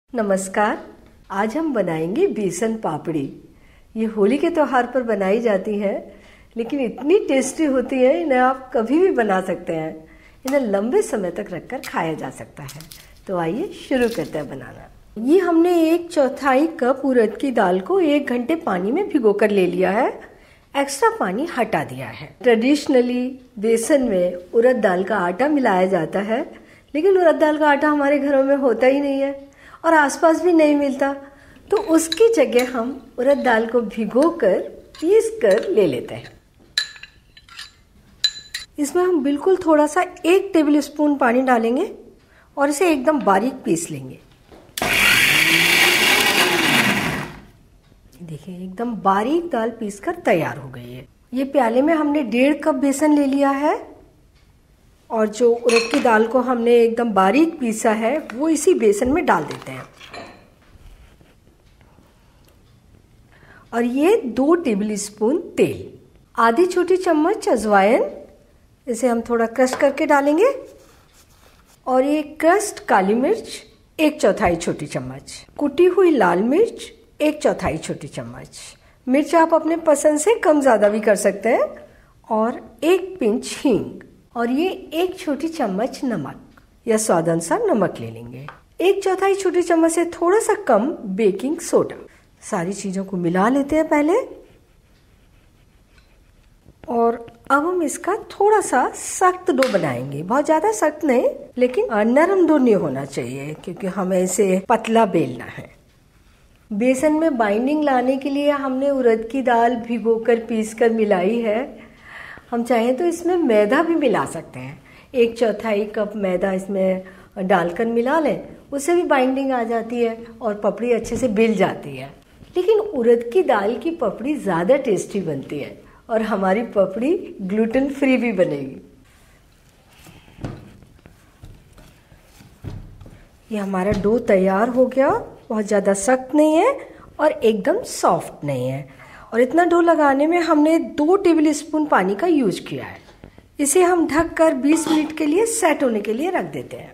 नमस्कार। आज हम बनाएंगे बेसन पापड़ी। ये होली के त्योहार पर बनाई जाती है, लेकिन इतनी टेस्टी होती है, इन्हें आप कभी भी बना सकते हैं। इन्हें लंबे समय तक रखकर खाया जा सकता है। तो आइए शुरू करते हैं बनाना। ये हमने 1/4 कप उड़द की दाल को 1 घंटे पानी में भिगोकर ले लिया है। एक्स्ट्रा पानी हटा दिया है। ट्रेडिशनली बेसन में उड़द दाल का आटा मिलाया जाता है, लेकिन उड़द दाल का आटा हमारे घरों में होता ही नहीं है और आसपास भी नहीं मिलता। तो उसकी जगह हम उड़द दाल को भिगोकर पीस कर ले लेते हैं। इसमें हम बिल्कुल थोड़ा सा 1 टेबल स्पून पानी डालेंगे और इसे एकदम बारीक पीस लेंगे। देखिए, एकदम बारीक दाल पीसकर तैयार हो गई है। ये प्याले में हमने 1.5 कप बेसन ले लिया है और जो उड़द की दाल को हमने एकदम बारीक पीसा है वो इसी बेसन में डाल देते हैं। और ये 2 टेबल स्पून तेल, आधी छोटी चम्मच अजवाइन, इसे हम थोड़ा क्रश करके डालेंगे। और ये क्रश्ड काली मिर्च 1/4 छोटी चम्मच, कुटी हुई लाल मिर्च 1/4 छोटी चम्मच। मिर्च आप अपने पसंद से कम ज़्यादा भी कर सकते हैं। और 1 पिंच हींग और ये 1 छोटी चम्मच नमक या स्वाद अनुसार नमक ले लेंगे। 1/4 छोटी चम्मच से थोड़ा सा कम बेकिंग सोडा। सारी चीज़ों को मिला लेते हैं पहले। और अब हम इसका थोड़ा सा सख्त डो बनाएंगे। बहुत ज़्यादा सख्त नहीं, लेकिन नरम डो नहीं होना चाहिए, क्योंकि हमें इसे पतला बेलना है। बेसन में बाइंडिंग लाने के लिए हमने उड़द की दाल भिगोकर पीसकर मिलाई है। हम चाहें तो इसमें मैदा भी मिला सकते हैं। 1/4 कप मैदा इसमें डालकर मिला लें, उससे भी बाइंडिंग आ जाती है और पपड़ी अच्छे से बिल जाती है। लेकिन उड़द की दाल की पपड़ी ज़्यादा टेस्टी बनती है और हमारी पपड़ी ग्लूटेन फ्री भी बनेगी। ये हमारा डो तैयार हो गया। बहुत ज़्यादा सख्त नहीं है और एकदम सॉफ्ट नहीं है। और इतना डो लगाने में हमने 2 टेबल स्पून पानी का यूज किया है। इसे हम ढककर 20 मिनट के लिए सेट होने के लिए रख देते हैं।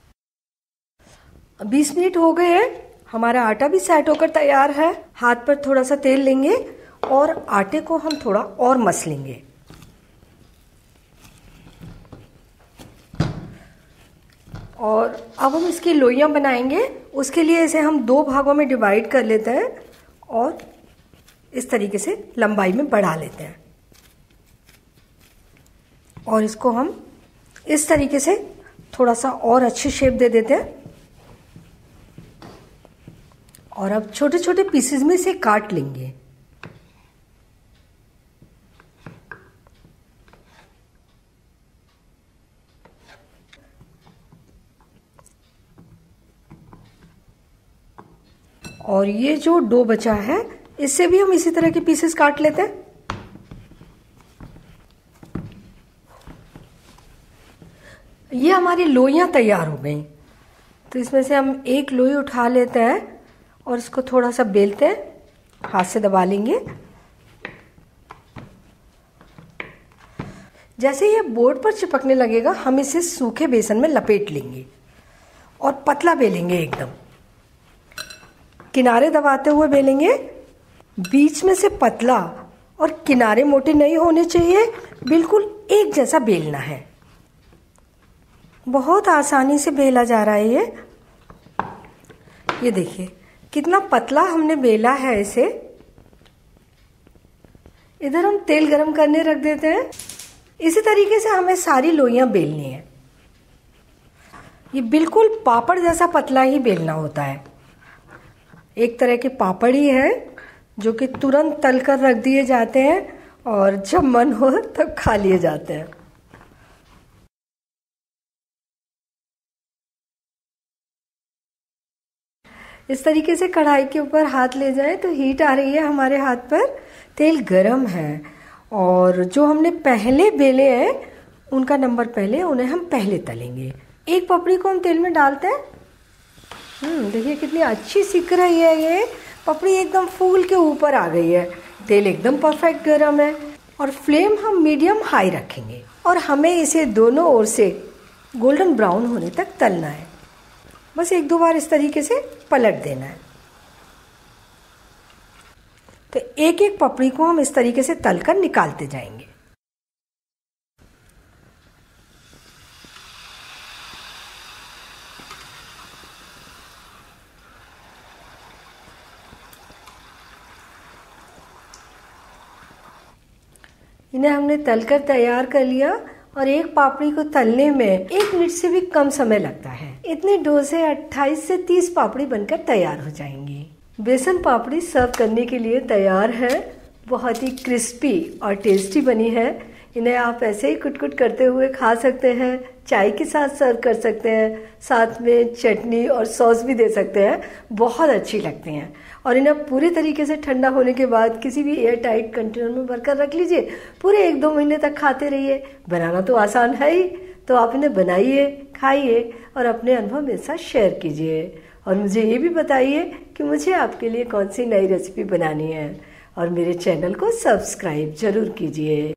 20 मिनट हो गए हैं, हमारा आटा भी सेट होकर तैयार है। हाथ पर थोड़ा सा तेल लेंगे और आटे को हम थोड़ा और मसलेंगे। और अब हम इसकी लोइयां बनाएंगे। उसके लिए इसे हम 2 भागों में डिवाइड कर लेते हैं और इस तरीके से लंबाई में बढ़ा लेते हैं। और इसको हम इस तरीके से थोड़ा सा और अच्छी शेप दे देते हैं। और अब छोटे छोटे पीसेस में इसे काट लेंगे। और ये जो डो बचा है, इससे भी हम इसी तरह के पीसेस काट लेते हैं। ये हमारी लोइयां तैयार हो गई। तो इसमें से हम एक लोई उठा लेते हैं और इसको थोड़ा सा बेलते हैं, हाथ से दबा लेंगे। जैसे ये बोर्ड पर चिपकने लगेगा, हम इसे सूखे बेसन में लपेट लेंगे और पतला बेलेंगे एकदम। किनारे दबाते हुए बेलेंगे, बीच में से पतला और किनारे मोटे नहीं होने चाहिए, बिल्कुल एक जैसा बेलना है। बहुत आसानी से बेला जा रहा है ये देखिए कितना पतला हमने बेला है इसे। इधर हम तेल गरम करने रख देते हैं। इसी तरीके से हमें सारी लोइयां बेलनी है। ये बिल्कुल पापड़ जैसा पतला ही बेलना होता है। एक तरह के पापड़ ही है जो कि तुरंत तलकर रख दिए जाते हैं और जब मन हो तब खा लिए जाते हैं। इस तरीके से कढ़ाई के ऊपर हाथ ले जाएं तो हीट आ रही है हमारे हाथ पर। तेल गरम है और जो हमने पहले बेले हैं उनका नंबर पहले, उन्हें हम पहले तलेंगे। एक पपड़ी को हम तेल में डालते हैं। देखिए कितनी अच्छी सिक रही है। ये पपड़ी एकदम फूल के ऊपर आ गई है। तेल एकदम परफेक्ट गरम है और फ्लेम हम मीडियम हाई रखेंगे और हमें इसे दोनों ओर से गोल्डन ब्राउन होने तक तलना है। बस 1-2 बार इस तरीके से पलट देना है। तो एक एक पपड़ी को हम इस तरीके से तलकर निकालते जाएंगे। इन्हें हमने तलकर तैयार कर लिया और एक पापड़ी को तलने में 1 मिनट से भी कम समय लगता है। इतने डो से 28 से 30 पापड़ी बनकर तैयार हो जाएंगी। बेसन पापड़ी सर्व करने के लिए तैयार है। बहुत ही क्रिस्पी और टेस्टी बनी है। इन्हें आप ऐसे ही कुट-कुट करते हुए खा सकते हैं, चाय के साथ सर्व कर सकते हैं, साथ में चटनी और सॉस भी दे सकते हैं। बहुत अच्छी लगती हैं और इन्हें पूरे तरीके से ठंडा होने के बाद किसी भी एयर टाइट कंटेनर में भरकर रख लीजिए। पूरे 1-2 महीने तक खाते रहिए। बनाना तो आसान है ही, तो आप इन्हें बनाइए, खाइए और अपने अनुभव मेरे साथ शेयर कीजिए। और मुझे ये भी बताइए कि मुझे आपके लिए कौन सी नई रेसिपी बनानी है और मेरे चैनल को सब्सक्राइब जरूर कीजिए।